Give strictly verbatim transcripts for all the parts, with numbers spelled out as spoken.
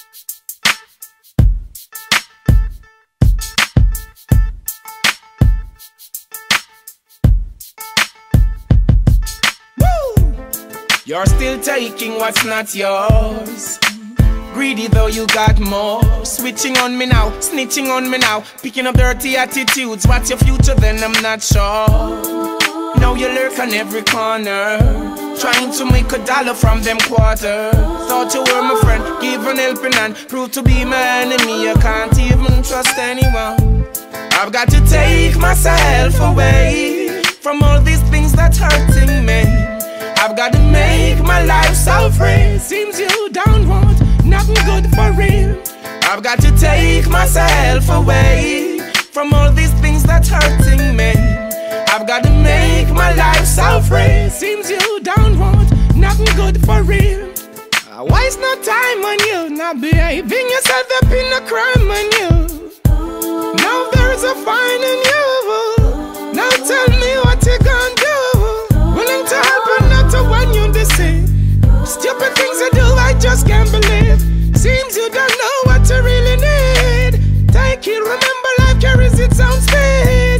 You're still taking what's not yours. Greedy though you got more. Switching on me now, snitching on me now, picking up dirty attitudes. What's your future then? I'm not sure. Now you lurk on every corner, trying to make a dollar from them quarters. Thought you were my friend, give an helping hand, proved to be my enemy. I can't even trust anyone. I've got to take myself away from all these things that's hurting me. I've got to make my life so free. Seems you don't want nothing good for real. I've got to take myself away from all these things that's hurting me. I've got to make my life so free. Seems you don't want nothing good for real. I waste no time on you, not behaving yourself up in a crime on you. Now there's a fine in you. Now tell me what you gonna do. Willing to help and not to want you to see. Stupid things you do, I just can't believe. Seems you don't know what you really need. Take it, remember life carries its own speed.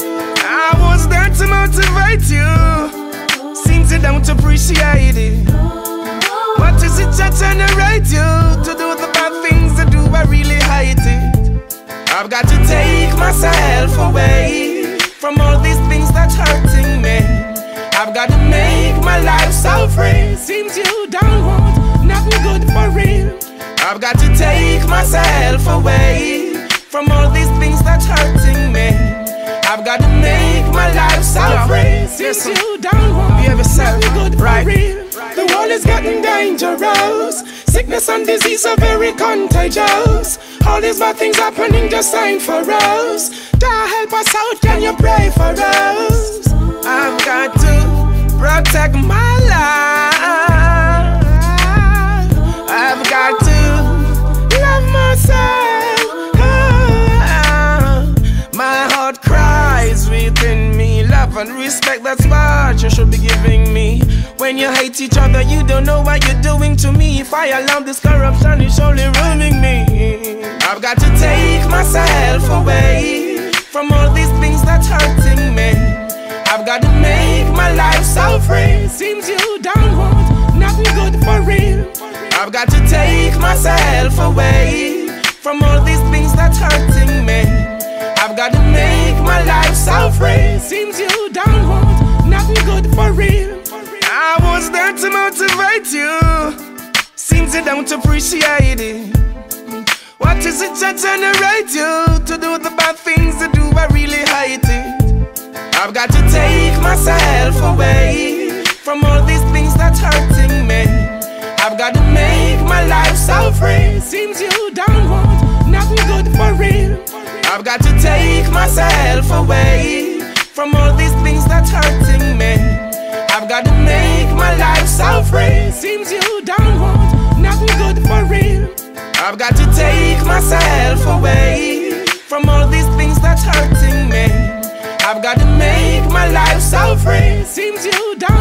I was there to motivate you. Seems you don't appreciate it. What is it that generate you to do the bad things I do? I really hate it. I've got to take myself away from all these things that's hurting me. I've got to make my life so free. Seems you don't want nothing good for real. I've got to take myself away from all these things that's hurting me. I've got to make my life so free. Seems you don't want nothing good for real. The world is getting dangerous. Sickness and disease are very contagious. All these bad things happening just ain't for us. Jah help us out, can you pray for us? I've got to protect my life. I've got to love myself. My heart cries within me. Love and respect, that's what you should be giving me. When you hate each other, you don't know what you're doing to me. If I allow this corruption, it's only ruining me. I've got to take myself away from all these things that's hurting me. I've got to make my life so free. Seems you don't want nothing good for real. I've got to take myself away from all these things that's hurting me. I've got to make my life so free. Seems you don't want nothing good for real. I was there to motivate you. Seems you don't appreciate it. What is it that generate you to do the bad things you do? I really hate it. I've got to take myself away from all these things that's hurting me. I've got to make my life so free. Seems you don't want nothing good for real. I've got to take myself away from all these things that's hurting me. I've got to make my life so free. Seems you don't want nothing good for real. I've got to take myself away from all these things that's hurting me. I've got to make my life so free. Seems you don't